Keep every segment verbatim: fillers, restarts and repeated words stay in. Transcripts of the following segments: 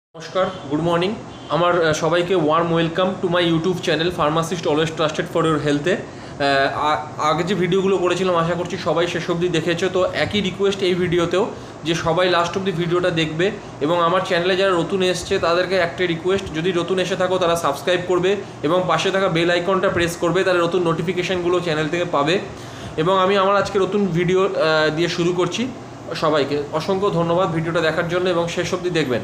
নমস্কার, good morning. আমার সবাইকে warm welcome to my YouTube channel pharmacist always trusted for your হেলথে। আগে যে ভিডিওগুলো করেছিলাম আশা করছি সবাই শেষ অবধি দেখেছো। তো একই রিকোয়েস্ট এই ভিডিওতেও যে সবাই লাস্ট অবধি ভিডিওটা দেখবে, এবং আমার চ্যানেলে যারা নতুন এসছে তাদেরকে একটা রিকোয়েস্ট, যদি নতুন এসে থাকো তারা সাবস্ক্রাইব করবে এবং পাশে থাকা বেল আইকনটা প্রেস করবে, তাহলে নতুন নোটিফিকেশানগুলো চ্যানেল থেকে পাবে। এবং আমি আমার আজকে নতুন ভিডিও দিয়ে শুরু করছি। সবাইকে অসংখ্য ধন্যবাদ ভিডিওটা দেখার জন্য এবং শেষ অবধি দেখবেন।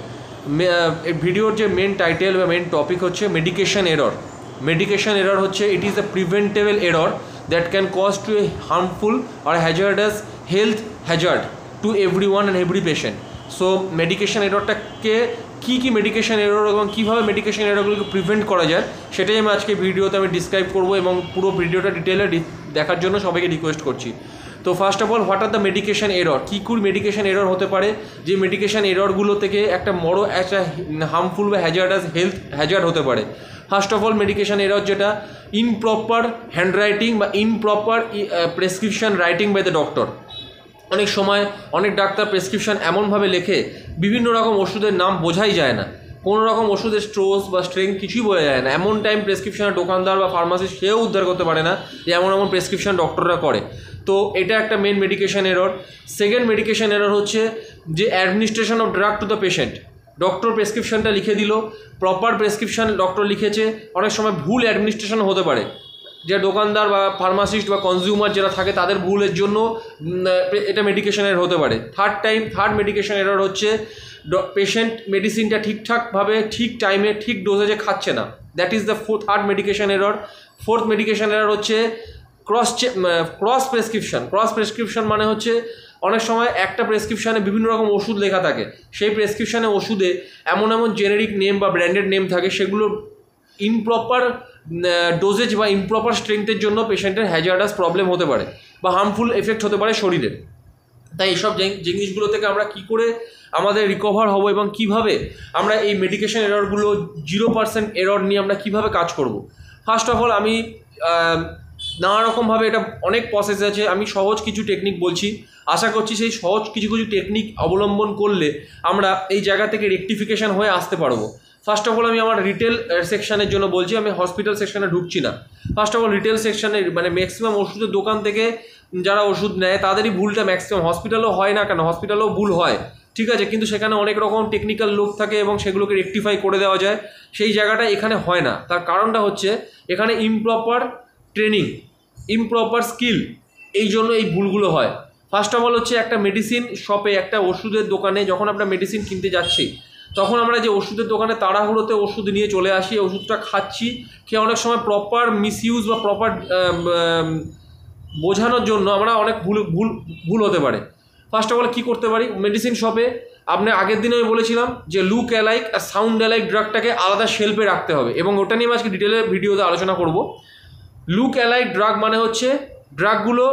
ভিডিওর যে মেন টাইটেল বা মেন টপিক হচ্ছে মেডিকেশন এরর। মেডিকেশন এরর হচ্ছে it is the preventable error that can cause to a harmful আর hazardous health hazard to every one and every patient. So medication এররটাকে কী কী মেডিকেশন এরর এবং কীভাবে medication এররগুলোকে prevent করা যায় সেটাই আমি আজকে ভিডিওতে আমি ডিসক্রাইব করবো, এবং পুরো ভিডিওটা ডিটেলে দেখার জন্য সবাইকে রিকোয়েস্ট করছি। তো first of all, what are the medication error? কী কী মেডিকেশন এরর হতে পারে যে মেডিকেশন এররগুলো থেকে একটা বড় একটা হার্মফুল বা হ্যাজার্ডাস হেলথ হ্যাজার্ড হতে পারে। First of all, medication error যেটা ইনপ্রপার হ্যান্ডরাইটিং বা improper prescription writing by the doctor. অনেক সময় অনেক ডাক্তার প্রেসক্রিপশন এমনভাবে লেখে বিভিন্ন রকম ওষুধের নাম বোঝাই যায় না, কোনো রকম ওষুধের স্ট্রোস বা স্ট্রেংথ কিছুই বোঝা যায় না। এমন টাইম প্রেসক্রিপশনের দোকানদার বা ফার্মাসিস্ট সেও উদ্ধার করতে পারে না যে এমন এমন প্রেসক্রিপশন ডক্টররা করে। তো এটা একটা main medication error. Second medication error হচ্ছে যে administration of drug to the patient. Doctor প্রেসক্রিপশনটা লিখে দিল, প্রপার প্রেসক্রিপশন ডক্টর লিখেছে, অনেক সময় ভুল অ্যাডমিনিস্ট্রেশন হতে পারে, যে দোকানদার বা ফার্মাসিস্ট বা কনজিউমার যারা থাকে তাদের ভুলের জন্য এটা মেডিকেশন এরর হতে পারে। Third time third medication error হচ্ছে পেশেন্ট মেডিসিনটা ঠিকঠাকভাবে ঠিক টাইমে ঠিক ডোজেজে খাচ্ছে না। That is the fourth third medication error. Fourth medication error হচ্ছে cross cross prescription. Cross prescription মানে হচ্ছে অনেক সময় একটা প্রেসক্রিপশানে বিভিন্ন রকম ওষুধ লেখা থাকে, সেই প্রেসক্রিপশানে ওষুধে এমন এমন জেনেরিক নেম বা ব্র্যান্ডেড নেম থাকে, সেগুলো ইমপ্রপার ডোজেজ বা ইমপ্রপার স্ট্রেংথের জন্য পেশেন্টের হ্যাজার্ডাস প্রবলেম হতে পারে বা হার্মফুল এফেক্ট হতে পারে শরীরে। তাই এইসব জিনিসগুলো থেকে আমরা কি করে আমাদের রিকভার হব এবং কিভাবে আমরা এই মেডিকেশন এররগুলো জিরো পার্সেন্ট এরর নিয়ে আমরা কিভাবে কাজ করব। ফার্স্ট অফ অল, আমি নানা রকমভাবে এটা অনেক প্রসেস আছে, আমি সহজ কিছু টেকনিক বলছি। আশা করছি সেই সহজ কিছু কিছু টেকনিক অবলম্বন করলে আমরা এই জায়গা থেকে রেকটিফিকেশান হয়ে আসতে পারবো। ফার্স্ট অফ অল, আমি আমার রিটেল সেকশানের জন্য বলছি, আমি হসপিটাল সেকশানে ঢুকছি না। ফার্স্ট অফ অল, রিটেল সেকশানে মানে ম্যাক্সিমাম ওষুধের দোকান থেকে যারা ওষুধ নেয় তাদেরই ভুলটা ম্যাক্সিমাম। হসপিটালও হয় না কেন, হসপিটালেও ভুল হয়, ঠিক আছে, কিন্তু সেখানে অনেক রকম টেকনিক্যাল লোক থাকে এবং সেগুলোকে রেকটিফাই করে দেওয়া যায়। সেই জায়গাটা এখানে হয় না। তার কারণটা হচ্ছে এখানে ইমপ্রপার ট্রেনিং, ইমপ্রপার স্কিল, এই জন্য এই ভুলগুলো হয়। ফার্স্ট অফ অল হচ্ছে একটা মেডিসিন শপে, একটা ওষুধের দোকানে যখন আমরা মেডিসিন কিনতে যাচ্ছি, তখন আমরা যে ওষুধের দোকানে তাড়াহুড়োতে ওষুধ নিয়ে চলে আসি, ওষুধটা খাচ্ছি, খেয়ে অনেক সময় প্রপার মিসইউজ বা প্রপার বোঝানোর জন্য আমরা অনেক ভুল ভুল ভুল হতে পারে। ফার্স্ট অফ অল কী করতে পারি, মেডিসিন শপে আপনি আগের দিনে আমি বলেছিলাম যে লুক অ্যালাইক আর সাউন্ড অ্যালাইক ড্রাগটাকে আলাদা শেলফে রাখতে হবে, এবং ওটা নিয়ে আমি আজকে ডিটেলে ভিডিওতে আলোচনা করব। লুক অ্যালাইক ড্রাগ মানে হচ্ছে ড্রাগগুলো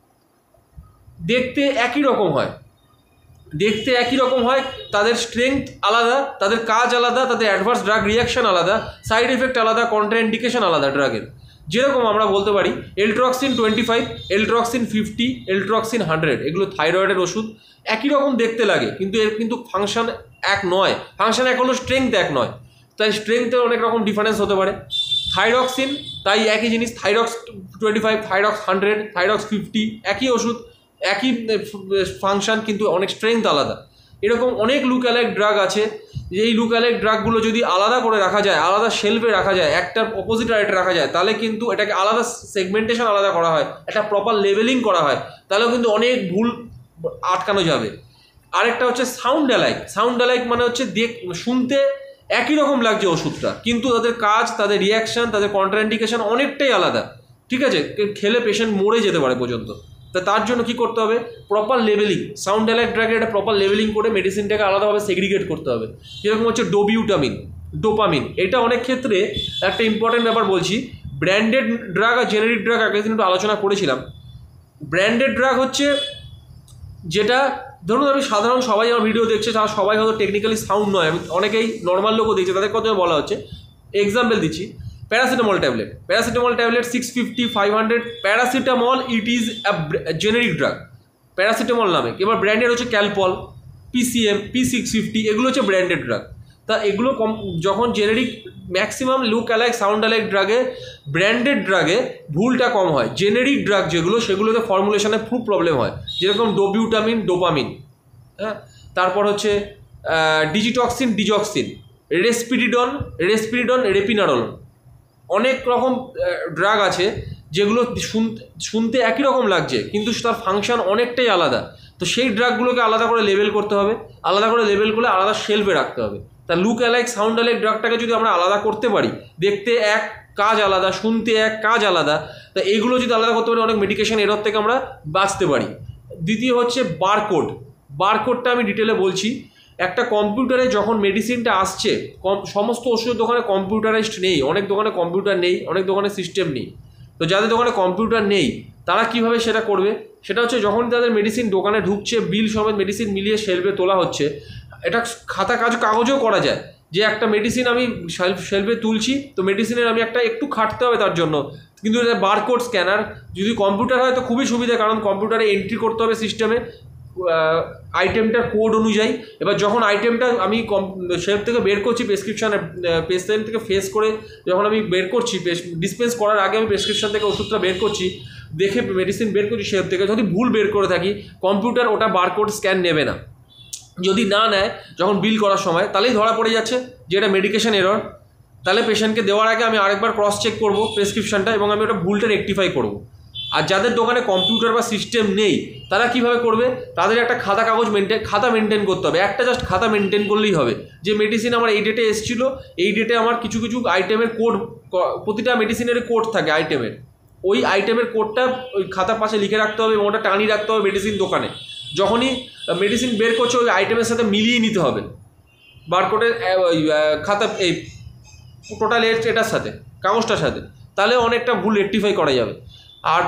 দেখতে একই রকম হয়, দেখতে একই রকম হয়, তাদের স্ট্রেংথ আলাদা, তাদের কাজ আলাদা, তাদের অ্যাডভার্স ড্রাগ রিয়াকশান আলাদা, সাইড এফেক্ট আলাদা, কন্ট্রাইন্ডিকেশন আলাদা ড্রাগের। যেরকম আমরা বলতে পারি Eltroxin twenty five, Eltroxin fifty, Eltroxin hundred, এগুলো থাইরয়েডের ওষুধ। একই রকম দেখতে লাগে কিন্তু এর কিন্তু ফাংশন এক নয়। ফাংশন এক হলো, স্ট্রেংথ এক নয়, তাই স্ট্রেংথের অনেক রকম ডিফারেন্স হতে পারে। থাইরক্সিন তাই একই জিনিস, Thyrox twenty five, Thyrox hundred, Thyrox fifty, একই ওষুধ, একই ফাংশন, কিন্তু অনেক স্ট্রেংথ আলাদা। এরকম অনেক লুক অ্যালাইক ড্রাগ আছে, যে এই লুক অ্যালাইক ড্রাগগুলো যদি আলাদা করে রাখা যায়, আলাদা শেলফে রাখা যায়, একটার অপোজিট আর এটা রাখা যায়, তাহলে কিন্তু এটাকে আলাদা সেগমেন্টেশন আলাদা করা হয়, একটা প্রপার লেভেলিং করা হয়, তাহলেও কিন্তু অনেক ভুল আটকানো যাবে। আরেকটা হচ্ছে সাউন্ড অ্যালাইক। সাউন্ড অ্যালাইক মানে হচ্ছে দেখ শুনতে একই রকম লাগছে ওষুধটা, কিন্তু তাদের কাজ, তাদের রিয়াকশান, তাদের কন্ট্রাইন্ডিকেশন অনেকটাই আলাদা, ঠিক আছে, খেলে পেশেন্ট মরে যেতে পারে পর্যন্ত। তা তার জন্য কী করতে হবে, প্রপার লেভেলিং। সাউন্ড অ্যালাইক ড্রাগের একটা প্রপার লেভেলিং করে মেডিসিনটাকে আলাদাভাবে সেগ্রিগেট করতে হবে। যেরকম হচ্ছে ডোবিউটামিন, ডোপামিন, এটা অনেক ক্ষেত্রে একটা ইম্পর্টেন্ট ব্যাপার বলছি। ব্র্যান্ডেড ড্রাগ আর জেনেরিক ড্রাগ আগের দিন একটু আলোচনা করেছিলাম। ব্র্যান্ডেড ড্রাগ হচ্ছে যেটা, ধরুন আমি সাধারণ সবাই আমার ভিডিও দেখছে, তারা সবাই হয়তো টেকনিক্যালি সাউন্ড নয়, আমি অনেকেই নর্মাল লোকও দেখছে, তাদের কথা বলা হচ্ছে। এক্সাম্পল দিচ্ছি, paracetamol tablet, paracetamol tablet six fifty, five hundred, paracetamol it is a generic drug, paracetamol নামে। এবার ব্র্যান্ডেড হচ্ছে Calpol, PCM, P six fifty, এগুলো হচ্ছে ব্র্যান্ডেড ড্রাগ। তা এগুলো কম যখন generic maximum look alike sound alike ড্রাগে, ব্র্যান্ডেড ড্রাগে ভুলটা কম হয়। জেনেরিক ড্রাগ যেগুলো সেগুলোতে ফর্মুলেশনে খুব প্রবলেম হয়, যেরকম ডোবিউটামিন, ডোপামিন, হ্যাঁ, তারপর হচ্ছে ডিজিটক্সিন, ডিজক্সিন, রেসপিরিডন, রেসপিরিডন, রেপিনারল, অনেক রকম ড্রাগ আছে যেগুলো শুনতে একই রকম লাগছে কিন্তু তার ফাংশন অনেকটাই আলাদা। তো সেই ড্রাগগুলোকে আলাদা করে লেবেল করতে হবে, আলাদা করে লেবেল করে আলাদা শেলফে রাখতে হবে। তা লুক অ্যালাইক সাউন্ড অ্যালাইক ড্রাগটাকে যদি আমরা আলাদা করতে পারি, দেখতে এক কাজ আলাদা, শুনতে এক কাজ আলাদা, তা এইগুলো যদি আলাদা করতে পারি অনেক মেডিকেশন এরর থেকে আমরা বাঁচতে পারি। দ্বিতীয় হচ্ছে বারকোড। বারকোডটা আমি ডিটেলে বলছি। একটা কম্পিউটারে যখন মেডিসিনটা আসছে, সমস্ত ওষুধের দোকানে কম্পিউটারাইজড নেই, অনেক দোকানে কম্পিউটার নেই, অনেক দোকানে সিস্টেম নেই। তো যাদের দোকানে কম্পিউটার নেই তারা কিভাবে সেটা করবে, সেটা হচ্ছে যখন তাদের মেডিসিন দোকানে ঢুকছে, বিল সমেত মেডিসিন মিলিয়ে শেলফে তোলা হচ্ছে, এটা খাতা কাজ কাগজেও করা যায় যে একটা মেডিসিন আমি শেলফ শেলফে তুলছি, তো মেডিসিনের আমি একটা একটু খাটতে হবে তার জন্য, কিন্তু এটা বারকোড স্ক্যানার। যদি কম্পিউটার হয় তো খুবই সুবিধা, কারণ কম্পিউটারে এন্ট্রি করতে হবে সিস্টেমে আইটেমটার কোড অনুযায়ী। এবার যখন আইটেমটা আমি শেলফ থেকে বের করছি, প্রেসক্রিপশানে পেশেন্ট থেকে ফেস করে যখন আমি বের করছি, ডিসপেন্স করার আগে আমি প্রেসক্রিপশান থেকে ওষুধটা বের করছি, দেখে মেডিসিন বের করছি শেলফ থেকে, যদি ভুল বের করে থাকি কম্পিউটার ওটা বারকোড স্ক্যান নেবে না। যদি না নেয় যখন বিল করার সময়, তাহলেই ধরা পড়ে যাচ্ছে যে এটা মেডিকেশন এরর। তাহলে পেশেন্টকে দেওয়ার আগে আমি আরেকবার ক্রস চেক করবো প্রেসক্রিপশানটা এবং আমি ওটা ভুলটা রেকটিফাই করবো। আর যাদের দোকানে কম্পিউটার বা সিস্টেম নেই তারা কিভাবে করবে, তাদের একটা খাতা কাগজ মেনটেন খাতা মেনটেন করতে হবে। একটা জাস্ট খাতা মেনটেন করলেই হবে যে মেডিসিন আমার এই ডেটে এসেছিলো, এই ডেটে আমার কিছু কিছু আইটেমের কোড, প্রতিটা মেডিসিনের কোড থাকে আইটেমের, ওই আইটেমের কোডটা ওই খাতার পাশে লিখে রাখতে হবে এবং ওটা টানিয়ে রাখতে হবে মেডিসিন দোকানে। যখনই মেডিসিন বের করছে ওই আইটেমের সাথে মিলিয়ে নিতে হবে বারকোডের ওই খাতা, এই টোটাল এর এটার সাথে, কাগজটার সাথে, তাহলে অনেকটা ভুল রেকটিফাই করা যাবে। আর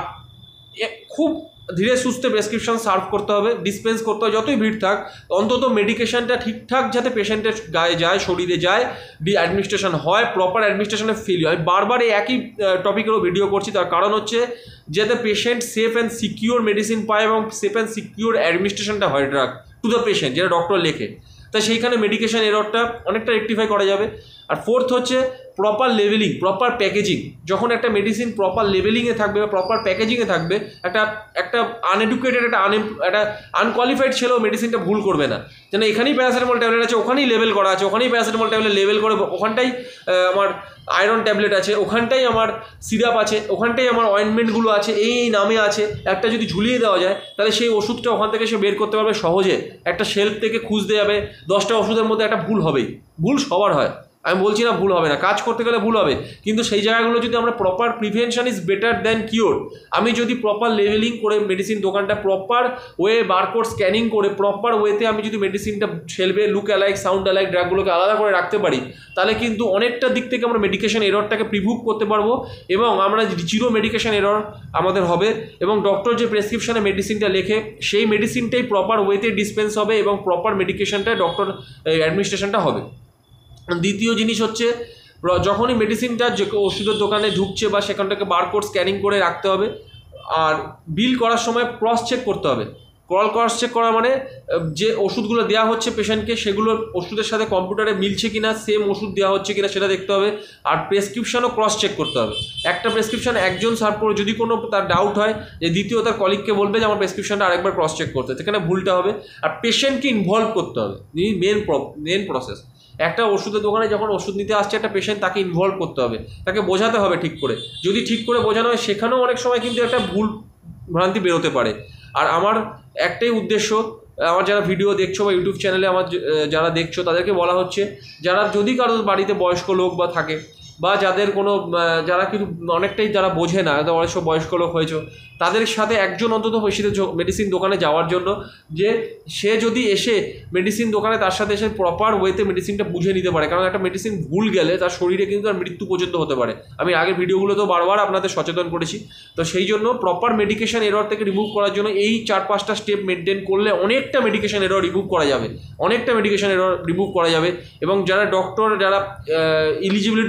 খুব ধীরে সুস্থে প্রেসক্রিপশন সার্ভ করতে হবে, ডিসপেন্স করতে হবে, যতই ভিড় থাক অন্তত মেডিকেশনটা ঠিকঠাক যাতে পেশেন্টের গায়ে যায়, শরীরে যায়, ডি অ্যাডমিনিস্ট্রেশন হয়, প্রপার অ্যাডমিনিস্ট্রেশনে ফিল হয়। বারবার এই একই টপিকেরও ভিডিও করছি, তার কারণ হচ্ছে যাতে patient safe and secure medicine পায় এবং সেফ অ্যান্ড সিকিউর অ্যাডমিনিস্ট্রেশনটা হয় ড্রাগ টু দ্য পেশেন্ট, যেটা ডক্টর লেখে। তাই সেইখানে মেডিকেশন এররটা অনেকটা রেকটিফাই করা যাবে। আর ফোর্থ হচ্ছে প্রপার লেভেলিং, প্রপার প্যাকেজিং। যখন একটা মেডিসিন প্রপার লেভেলিংয়ে থাকবে বা প্রপার প্যাকেজিংয়ে থাকবে, একটা একটা আনএডুকেটেড, একটা আন একটা আনকোয়ালিফাইড ছেলেও মেডিসিনটা ভুল করবে না, যেন এখানেই প্যারাসিটামল ট্যাবলেট আছে, ওখানেই লেভেল করা আছে, ওখানেই প্যারাসিটামল ট্যাবলেট লেভেল করে, ওখানটাই আমার আয়রন ট্যাবলেট আছে, ওখানটাই আমার সিরাপ আছে, ওখানটাই আমার অয়েন্টমেন্টগুলো আছে, এই এই নামে আছে, একটা যদি ঝুলিয়ে দেওয়া যায় তাহলে সেই ওষুধটা ওখান থেকে সে বের করতে পারবে সহজে। একটা শেলফ থেকে খুঁজতে যাবে, দশটা ওষুধের মধ্যে একটা ভুল হবেই, ভুল সবার হয়, আমি বলছি না ভুল হবে না, কাজ করতে গেলে ভুল হবে, কিন্তু সেই জায়গাগুলো যদি আমরা proper, prevention is better than cure, আমি যদি প্রপার লেভেলিং করে মেডিসিন দোকানটা প্রপার ওয়ে বারকোড স্ক্যানিং করে প্রপার ওয়েতে আমি যদি মেডিসিনটা শেলফে লুক অ্যালাইক সাউন্ড অ্যালাইক ড্রাগগুলোকে আলাদা করে রাখতে পারি, তাহলে কিন্তু অনেকটা দিক থেকে আমরা মেডিকেশন এররটাকে প্রিভুভ করতে পারবো এবং আমরা জিরো মেডিকেশন এরর আমাদের হবে এবং ডক্টর যে প্রেসক্রিপশনে মেডিসিনটা লেখে সেই মেডিসিনটাই প্রপার ওয়েতে ডিসপেন্স হবে এবং প্রপার মেডিকেশনটা ডক্টর অ্যাডমিনিস্ট্রেশনটা হবে। দ্বিতীয় জিনিস হচ্ছে যখনই মেডিসিনটা যে ওষুধের দোকানে ঢুকছে বা সেখানটাকে বারকোড স্ক্যানিং করে রাখতে হবে। আর বিল করার সময় ক্রস চেক করতে হবে। ক্রল ক্রস চেক করা মানে যে ওষুধগুলো দেওয়া হচ্ছে পেশেন্টকে সেগুলোর ওষুধের সাথে কম্পিউটারে মিলছে কিনা, সেম ওষুধ দেওয়া হচ্ছে কিনা সেটা দেখতে হবে। আর প্রেসক্রিপশনও ক্রস চেক করতে হবে। একটা প্রেসক্রিপশন একজন সার্ভ করে যদি কোনো তার ডাউট হয় যে দ্বিতীয় তার কলিগকে বলবে যে আমার প্রেসক্রিপশনটা আরেকবার ক্রস চেক করতে, সেখানে ভুলটা হবে। আর পেশেন্টকে ইনভলভ করতে হবে, মেন মেন প্রসেস। একটা ওষুধের দোকানে যখন ওষুধ নিতে আসছে একটা পেশেন্ট, তাকে ইনভলভ করতে হবে, তাকে বোঝাতে হবে ঠিক করে। যদি ঠিক করে বোঝানো হয় সেখানেও অনেক সময় কিন্তু একটা ভুল ভ্রান্তি বেরোতে পারে। আর আমার একটাই উদ্দেশ্য, আমার যারা ভিডিও দেখছো বা ইউটিউব চ্যানেলে আমার যারা দেখছো তাদেরকে বলা হচ্ছে, যারা যদি কারোর বাড়িতে বয়স্ক লোক বা থাকে বা যাদের কোনো যারা কিন্তু অনেকটাই যারা বোঝে না, অনেক বয়স্ক লোক হয়েছে, তাদের সাথে একজন অন্তত মেডিসিন দোকানে যাওয়ার জন্য, যে সে যদি এসে মেডিসিন দোকানে তার সাথে এসে প্রপার ওয়েতে মেডিসিনটা বুঝে নিতে পারে। কারণ একটা মেডিসিন ভুল গেলে তার শরীরে কিন্তু তার মৃত্যু পর্যন্ত হতে পারে। আমি আগের ভিডিওগুলোতেও বারবার আপনাদের সচেতন করেছি। তো সেই জন্য প্রপার মেডিকেশন এরর থেকে রিমুভ করার জন্য এই চার পাঁচটা স্টেপ মেনটেন করলে অনেকটা মেডিকেশন এরর রিমুভ করা যাবে, অনেকটা মেডিকেশন এরর রিমুভ করা যাবে। এবং যারা ডক্টর, যারা ইলিজিবিলিটি প্রেসক্রিপশন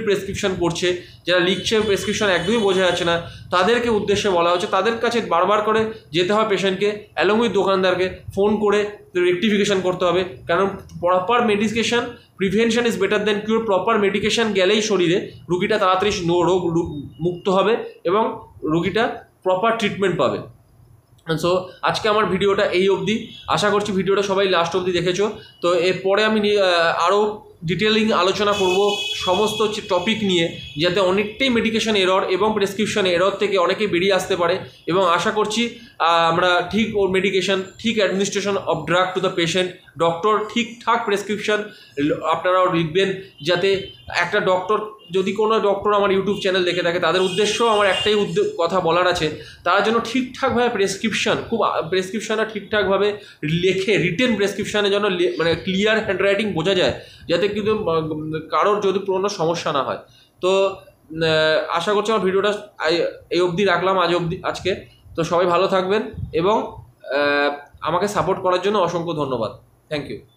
প্রেসক্রিপশন করছে, যারা লিখছে প্রেসক্রিপশন একদমই বোঝা যাচ্ছে না, তাদেরকে উদ্দেশ্যে বলা হচ্ছে তাদের কাছে বারবার করে যেতে হয় পেশেন্টকে, অ্যালং উইথ দোকানদারকে ফোন করে রেকটিফিকেশন করতে হবে। কারণ proper medication, prevention is better than cure. Proper medication গেলেই শরীরে রুগীটা তাড়াতাড়ি রোগ মুক্ত হবে এবং রুগীটা প্রপার ট্রিটমেন্ট পাবে। সো আজকে আমার ভিডিওটা এই অবধি, আশা করছি ভিডিওটা সবাই লাস্ট অবধি দেখেছো। তো এরপরে আমি আরও ডিটেলিং আলোচনা করব সমস্ত টপিক নিয়ে, যাতে অনেকটাই মেডিকেশন এরর এবং প্রেসক্রিপশন এরর থেকে অনেকেই বেরিয়ে আসতে পারে, এবং আশা করছি আমরা ঠিক ওর মেডিকেশন, ঠিক administration of drug to the patient, doctor ঠিকঠাক প্রেসক্রিপশন আপনারাও লিখবেন, যাতে একটা ডক্টর, যদি কোনো ডক্টর আমার ইউটিউব চ্যানেল দেখে থাকে তাদের উদ্দেশ্যও আমার একটাই উদ্যোগ কথা বলার আছে, তারা যেন ঠিকঠাকভাবে প্রেসক্রিপশন, খুব প্রেসক্রিপশনটা ঠিকঠাকভাবে লেখে, রিটেন প্রেসক্রিপশানে যেন মানে ক্লিয়ার হ্যান্ডরাইটিং বোঝা যায়, যাতে কিন্তু কারোর যদি কোনো সমস্যা না হয়। তো আশা করছি আমার ভিডিওটা এই অবধি রাখলাম আজ অবধি আজকে। তো সবাই ভালো থাকবেন এবং আমাকে সাপোর্ট করার জন্য অসংখ্য ধন্যবাদ। Thank you.